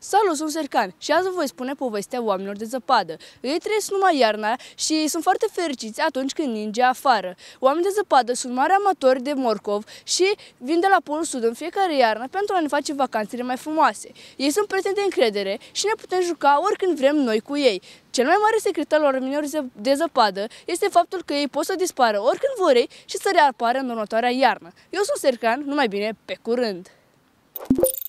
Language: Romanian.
Salut, sunt Sercan și azi vă voi spune povestea oamenilor de zăpadă. Ei trăiesc numai iarna și sunt foarte fericiți atunci când ninge afară. Oamenii de zăpadă sunt mari amatori de morcov și vin de la Polul Sud în fiecare iarnă pentru a ne face vacanțele mai frumoase. Ei sunt prieteni de încredere și ne putem juca oricând vrem noi cu ei. Cel mai mare secret al oamenilor de zăpadă este faptul că ei pot să dispară oricând vor ei și să reapară în următoarea iarnă. Eu sunt Sercan, numai bine, pe curând!